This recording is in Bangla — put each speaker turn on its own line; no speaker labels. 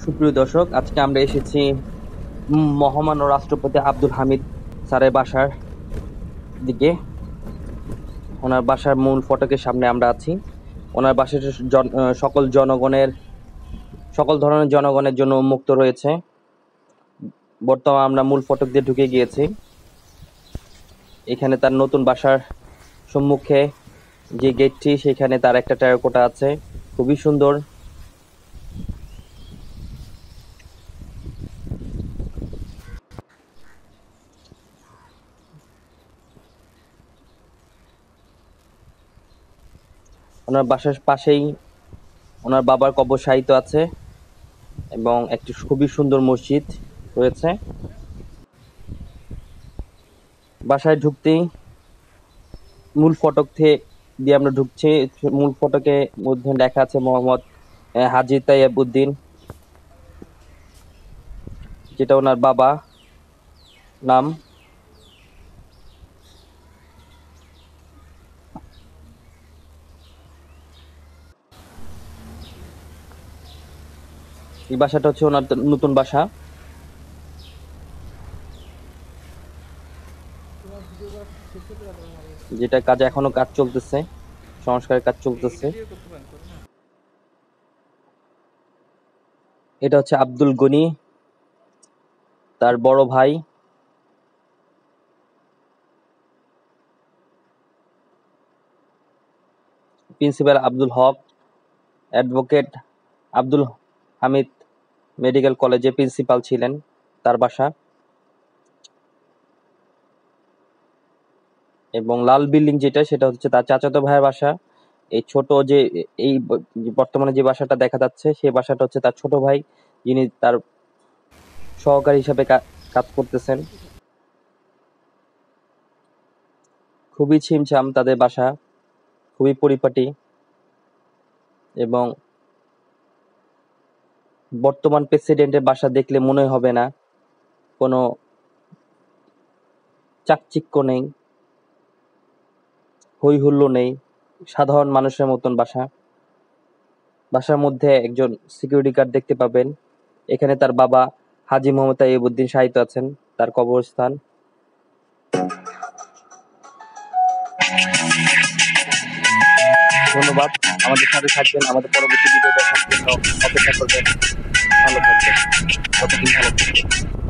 সুপ্রিয় দর্শক, আজকে আমরা এসেছি মহামান্য রাষ্ট্রপতি আব্দুল হামিদ স্যারের বাসার দিকে। ওনার বাসার মূল ফটকের সামনে আমরা আছি। ওনার বাসাটা সকল ধরনের জনগণের জন্য উন্মুক্ত রয়েছে। বর্তমানে আমরা মূল ফটক দিয়ে ঢুকে গিয়েছি। এখানে তার নতুন বাসার সম্মুখে যে গেটটি, সেখানে তার একটা টেরাকোটা আছে, খুবই সুন্দর। ওনার বাসার পাশেই ওনার বাবার কবরশাহিত আছে এবং একটি খুবই সুন্দর মসজিদ রয়েছে। বাসায় ঢুকতেই মূল ফটক দিয়ে আমরা ঢুকছি। মূল ফটকে মধ্যে লেখা আছে মোহাম্মদ হাজী তাইয়েব উদ্দিন, যেটা ওনার বাবা নাম। এই বাসাটা হচ্ছে ওনার নতুন বাসা। যেটা কাজে এখনো কাজ চলতেছে, সংস্কারের কাজ চলতেছে। এটা হচ্ছে আব্দুল গনি, তার বড় ভাই। Principal Abdul Haque, advocate Abdul Hamid medical কলেজে প্রিন্সিপাল ছিলেন, তার বাসা। এবং লাল বিল্ডিং যেটা, সেটা হচ্ছে তার চাচাতো ভাইয়ের বাসা। এই ছোট যে এই বর্তমানে যে বাসাটা দেখা যাচ্ছে, সেই বাসাটা হচ্ছে তার ছোট ভাই, যিনি তার সহকারী হিসাবে কাজ করতেছেন। খুবই ছিমছাম তাদের বাসা, খুবই পরিপাটি। এবং বর্তমান প্রেসিডেন্টের বাসা দেখলে মনে হবে না কোনো চাকচিক্য নেই, হই হুল্লো নেই, সাধারণ মানুষের মতন বাসা। বাসার মধ্যে একজন সিকিউরিটি গার্ড দেখতে পাবেন। এখানে তার বাবা হাজী মোহাম্মদ তাইয়েব উদ্দিন শায়িত আছেন, তার কবরস্থান। ধন্যবাদ। আমাদের সাথে থাকবেন, আমাদের পরবর্তী ভিডিও দেখার জন্য অপেক্ষা করবেন। ভালো থাকবেন, ততদিন ভালো থাকবেন।